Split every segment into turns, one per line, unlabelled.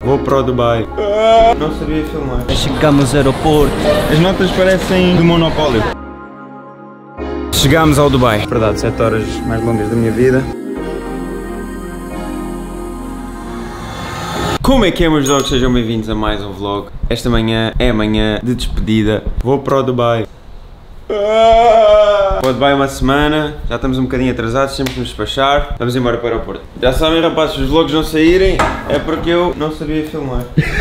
Vou para o Dubai. Não sabia filmar.
Chegamos ao aeroporto.
As notas parecem do Monopólio. Chegámos ao Dubai. Verdade, 7 horas mais longas da minha vida. Como é que é, meus dogs? Sejam bem-vindos a mais um vlog. Esta manhã é a manhã de despedida. Vou para o Dubai. Para o Dubai uma semana, já estamos um bocadinho atrasados, temos que nos despachar. Vamos embora para o aeroporto. Já sabem, rapazes, se os vlogs não saírem é porque eu não sabia filmar.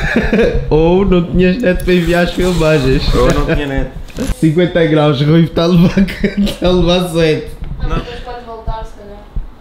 Ou não tinhas net para enviar as filmagens.
Ou não tinha net.
50 graus, Rui está a levar 7.
Não, depois pode voltar, se calhar.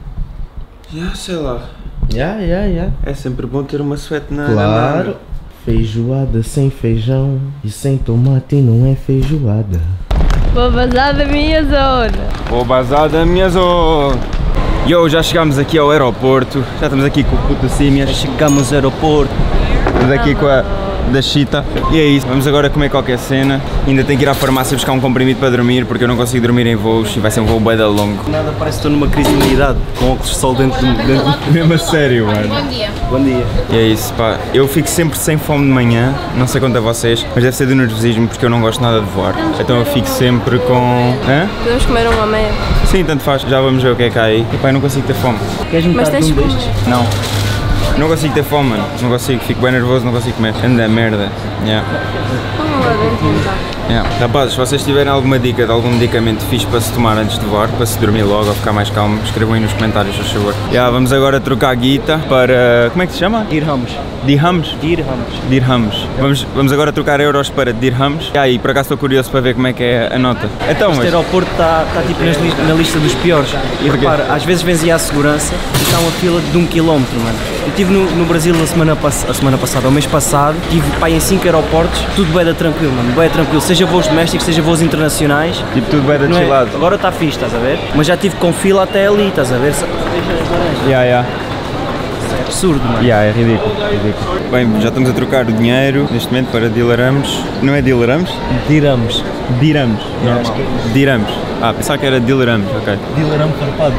Já, sei lá.
Já.
É sempre bom ter uma suéte na
Claro.
manga.
Feijoada sem feijão e sem tomate não é feijoada.
Vou vazar da minha zona.
Vou bazar da minha zona. Yo, já chegámos aqui ao aeroporto. Já estamos aqui com o puto Símias.
Chegamos ao aeroporto.
Estamos aqui com a da Chita. E é isso, vamos agora comer qualquer cena. Ainda tenho que ir à farmácia buscar um comprimido para dormir, porque eu não consigo dormir em voos e vai ser um voo bué da longo.
Nada, parece que estou numa crise de imunidade, com óculos de sol dentro.
Mesmo a sério, mano.
Bom dia.
Bom dia.
E é isso, pá. Eu fico sempre sem fome de manhã, não sei quanto a vocês, mas deve ser do nervosismo porque eu não gosto nada de voar. Então eu fico sempre com... Hã?
Podemos comer uma meia.
Sim, tanto faz. Já vamos ver o que é que há aí. E pá, eu não consigo ter fome.
Queres
Mas
metade
tens
de um
fome.
destes?
Não. Não consigo ter fome, mano. Não consigo. Fico bem nervoso, não consigo comer. Anda merda. Yeah.
Vamos lá dentro então.
Yeah. Rapazes, se vocês tiverem alguma dica de algum medicamento fixe para se tomar antes de voar, para se dormir logo ou ficar mais calmo, escrevam aí nos comentários, por favor. Yeah, vamos agora trocar a guita para... Como é que se chama?
Dirhams.
Dirhams?
Dirhams.
Dirhams. Vamos agora trocar euros para dirhams. E aí, por acaso estou curioso para ver como é que é a nota. Então,
Este
mas...
aeroporto está tipo na lista dos piores. E
Porquê?
repara, às vezes vens aí à segurança e está uma fila de 1 km, mano. Eu estive no Brasil a semana passada, o mês passado, estive pá, em 5 aeroportos, tudo bué da tranquilo, mano, bué tranquilo. Seja voos domésticos, seja voos internacionais.
Tipo, tudo bem
Não é?
chillado.
Agora está fixe, estás a ver? Mas já tive com fila até ali, estás a ver?
Yeah.
É absurdo, mano.
É ridículo. Bem, já estamos a trocar o dinheiro neste momento para dirhams. Não é dirhams?
Dirhams.
Dirhams.
Yeah, acho que é.
Dirhams. Ah, pensava que era dirhams, ok.
Dirham farpado.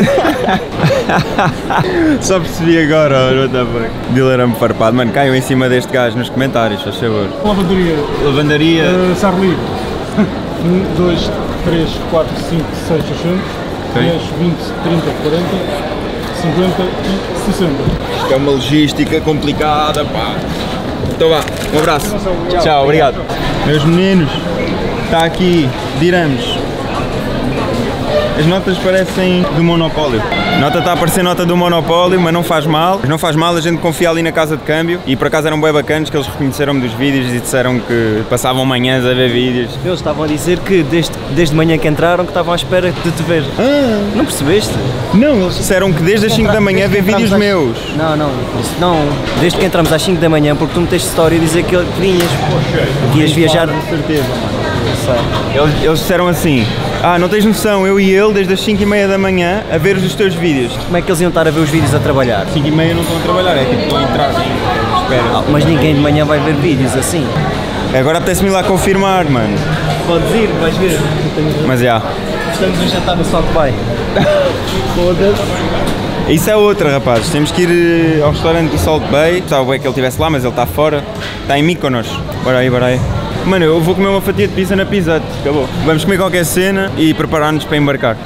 Só percebi agora, what the fuck. Dirham farpado. Mano, caiam em cima deste gajo nos comentários, faz favor.
Lavandaria,
Lavandaria.
Sarli. 1, 2, 3, 4, 5, 6, 60, 10, 20, 30, 40, 50 e 60.
Isto é uma logística complicada, pá. Então vá, um abraço. Tchau, obrigado. Meus meninos, está aqui, dirhams. As notas parecem do Monopólio. A nota está a parecer nota do Monopólio, mas não faz mal. Não faz mal, a gente confia ali na casa de câmbio. E por acaso eram bem bacanas, que eles reconheceram-me dos vídeos e disseram que passavam manhãs a ver vídeos.
Eles estavam a dizer que desde manhã que entraram que estavam à espera de te ver. Não percebeste?
Não, eles disseram que desde as 5 da manhã vê vídeos meus.
Não, desde que entramos às 5 da manhã, porque tu meteste história a dizer que vinhas, que ias viajar.
Certeza, mano. Eles disseram assim: não tens noção, eu e ele desde as 5h30 da manhã a ver os teus vídeos.
Como é que eles iam estar a ver os vídeos a trabalhar?
5h30 não estão a trabalhar, é tipo, estão a entrar. Espera.
Mas ninguém de manhã vai ver vídeos assim.
Agora apetece-me ir lá confirmar, mano.
Podes ir, vais ver.
Mas já.
Estamos a jantar no South Bay. Foda-se.
Isso é outra, rapazes. Temos que ir ao restaurante do Salt Bay. Estava bem que ele estivesse lá, mas ele está fora. Está em Mykonos. Bora aí. Mano, eu vou comer uma fatia de pizza na Pizza Hut. Acabou. Vamos comer qualquer cena e preparar-nos para embarcar.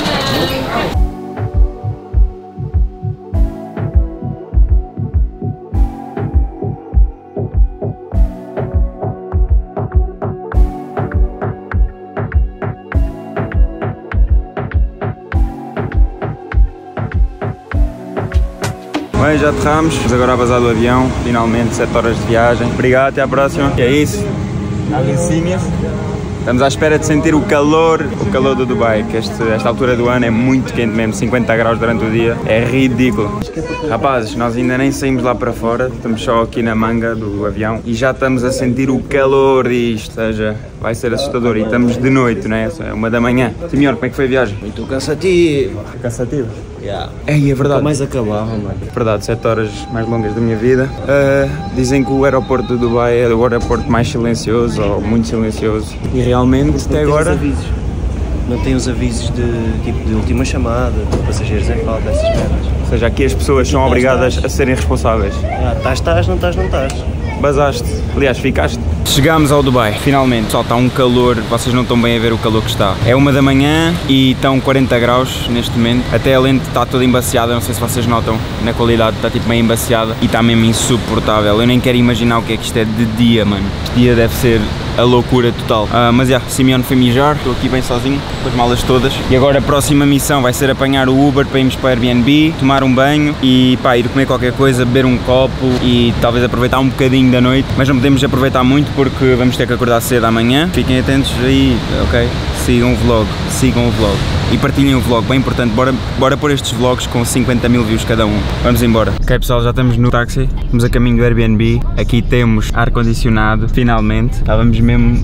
Bem, já aterramos, vamos agora a bazar do avião, finalmente 7 horas de viagem. Obrigado, até à próxima. E é isso, estamos à espera de sentir o calor do Dubai, que esta altura do ano é muito quente mesmo, 50 graus durante o dia, é ridículo. Rapazes, nós ainda nem saímos lá para fora, estamos só aqui na manga do avião e já estamos a sentir o calor disto, ou seja, vai ser assustador e estamos de noite, não é? É 1 da manhã. Senhor, como é que foi a viagem?
Muito cansativo.
Cansativo?
Yeah.
É verdade.
Nunca mais acabava, mano.
Verdade, 7 horas mais longas da minha vida. Dizem que o aeroporto de Dubai é o aeroporto mais silencioso, ou muito silencioso. E realmente, até agora...
não tem os avisos de última chamada, de passageiros em falta, essas merdas.
Ou seja, aqui as pessoas são obrigadas a serem responsáveis.
Estás, não estás.
Basaste. Aliás, ficaste. Chegámos ao Dubai, finalmente. Pessoal, está um calor, vocês não estão bem a ver o calor que está. É 1 da manhã e estão 40 graus neste momento. Até a lente está toda embaciada, não sei se vocês notam na qualidade, está tipo meio embaciada e está mesmo insuportável. Eu nem quero imaginar o que é que isto é de dia, mano. Este dia deve ser a loucura total. Mas já, Simeone foi mijar, estou aqui bem sozinho, com as malas todas. E agora a próxima missão vai ser apanhar o Uber para irmos para o Airbnb, tomar um banho e pá, ir comer qualquer coisa, beber um copo e talvez aproveitar um bocadinho da noite. Mas não podemos aproveitar muito porque vamos ter que acordar cedo amanhã. Fiquem atentos aí, ok? Sigam o vlog. E partilhem o vlog, bem importante. Bora pôr estes vlogs com 50 mil views cada um. Vamos embora. Ok pessoal, já estamos no táxi, estamos a caminho do Airbnb. Aqui temos ar-condicionado, finalmente. Estávamos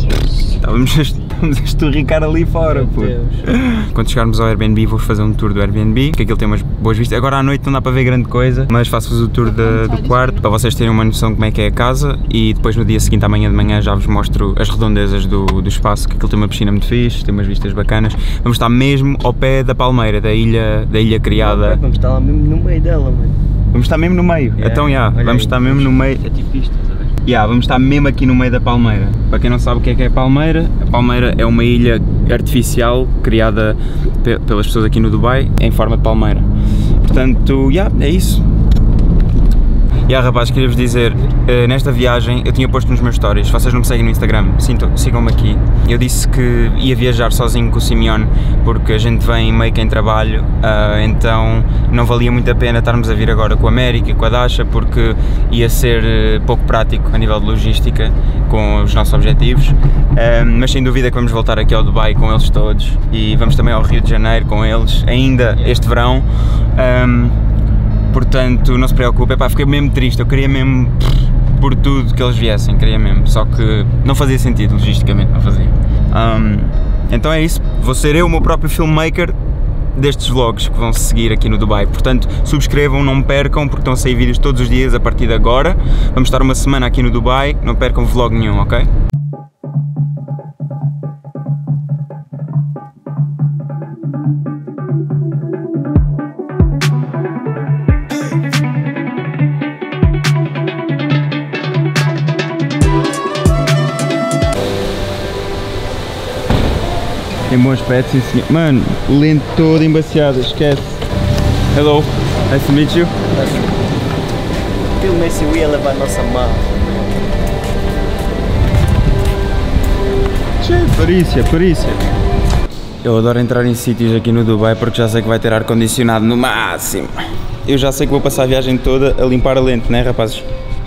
a esturricar ali fora, pô. Quando chegarmos ao Airbnb vou fazer um tour do Airbnb, que aquilo tem umas boas vistas. Agora à noite não dá para ver grande coisa, mas faço-vos o tour do quarto, para vocês terem uma noção de como é que é a casa. E depois no dia seguinte, amanhã de manhã, já vos mostro as redondezas do espaço, que aquilo tem uma piscina muito fixe, tem umas vistas bacanas. Vamos estar mesmo ao pé da Palmeira, da ilha criada.
Vamos estar lá mesmo no meio dela, mano.
Vamos estar mesmo no meio, então vamos estar mesmo no meio.
É tipo isto, estás a ver?
Vamos estar mesmo aqui no meio da Palmeira. Para quem não sabe o que é a Palmeira, a Palmeira é uma ilha artificial criada pelas pessoas aqui no Dubai em forma de palmeira. Portanto, é isso. Rapaz, queria-vos dizer, nesta viagem eu tinha posto nos meus stories, se vocês não me seguem no Instagram, sigam-me aqui. Eu disse que ia viajar sozinho com o Simeone porque a gente vem meio que em trabalho, então não valia muito a pena estarmos a vir agora com a América e com a Dasha porque ia ser pouco prático a nível de logística com os nossos objetivos, mas sem dúvida que vamos voltar aqui ao Dubai com eles todos e vamos também ao Rio de Janeiro com eles, ainda este verão. Portanto, não se preocupe, fiquei mesmo triste, eu queria mesmo por tudo que eles viessem, queria mesmo, só que não fazia sentido, logisticamente não fazia. Então é isso, vou ser eu o meu próprio filmmaker destes vlogs que vão se seguir aqui no Dubai, portanto subscrevam, não me percam, porque estão a sair vídeos todos os dias a partir de agora. Vamos estar uma semana aqui no Dubai, não percam vlog nenhum, ok? Tem bom aspecto, sim senhor. Mano, lente toda embaciada, esquece. Hello, nice to meet you.
Filme se eu ia levar a nossa mala.
Parícia. Eu adoro entrar em sítios aqui no Dubai porque já sei que vai ter ar-condicionado no máximo. Eu já sei que vou passar a viagem toda a limpar a lente, né rapazes?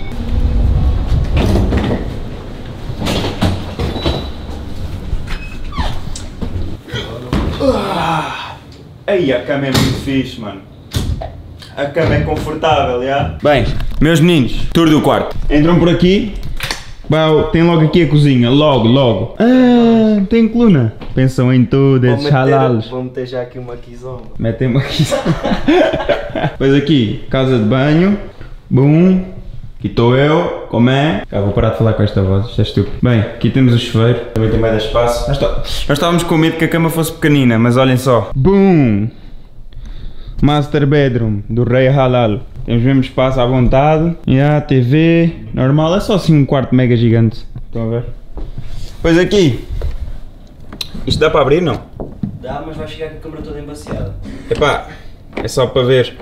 Aí a cama é muito fixe, mano. A cama é confortável, já? Bem, meus meninos, tour do quarto. Entram por aqui. Tem logo aqui a cozinha, logo. Tem coluna. Pensam em tudo, esses halalos.
Vou meter já aqui uma quizomba.
Metem uma quizomba. Depois aqui, casa de banho. Bum. Aqui estou eu, como é? Vou parar de falar com esta voz, isto é estúpido. Bem, aqui temos o chuveiro, também tem mais de espaço. Nós estávamos com medo que a cama fosse pequenina, mas olhem só. Boom! Master Bedroom, do Rei Halal. Temos mesmo espaço à vontade. E a TV, normal, é só assim um quarto mega gigante. Estão a ver? Pois aqui. Isto dá para abrir, não?
Dá, mas vai chegar com a câmera toda embaciada.
Epá, é só para ver.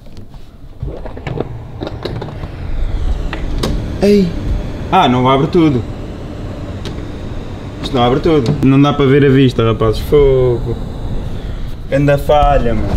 Ei! Não abre tudo. Isto não abre tudo. Não dá para ver a vista, rapazes. Fogo. Anda falha, mano.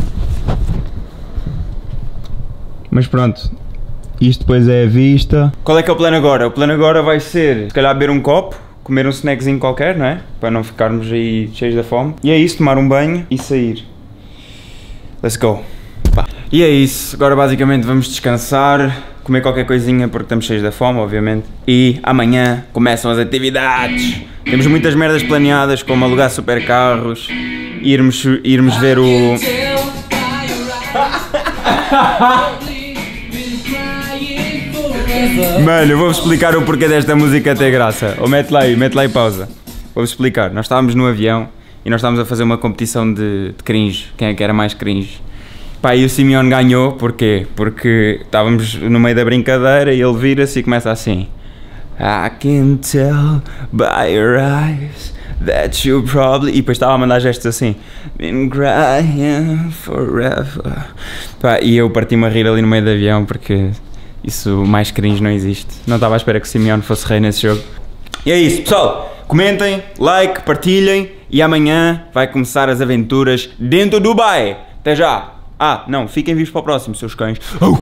Mas pronto. Isto depois é a vista. Qual é que é o plano agora? O plano agora vai ser, se calhar, beber um copo, comer um snackzinho qualquer, não é? Para não ficarmos aí cheios da fome. E é isso, tomar um banho e sair. Let's go. E é isso. Agora basicamente vamos descansar. Comer qualquer coisinha porque estamos cheios da fome, obviamente. E amanhã começam as atividades. Temos muitas merdas planeadas, como alugar supercarros, irmos ver o... Mano, eu vou-vos explicar o porquê desta música ter graça. Ou mete lá aí pausa. Vou-vos explicar. Nós estávamos no avião e nós estávamos a fazer uma competição de cringe, quem é que era mais cringe. Pá, e o Simeone ganhou, porquê? Porque estávamos no meio da brincadeira e ele vira-se e começa assim: I can tell by your eyes that you probably... E depois estava a mandar gestos assim: been crying forever. Pá, e eu parti-me a rir ali no meio do avião porque isso mais cringe não existe. Não estava à espera que o Simeone fosse rei nesse jogo. E é isso, pessoal. Comentem, like, partilhem e amanhã vai começar as aventuras dentro do Dubai. Até já! Ah, não, fiquem vivos para o próximo, seus cães.